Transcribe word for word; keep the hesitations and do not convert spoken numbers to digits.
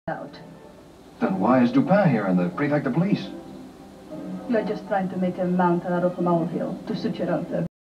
out. Then why is Dupin here and the prefect of police? You're just trying to make a mountain out of a molehill to suit your own purpose.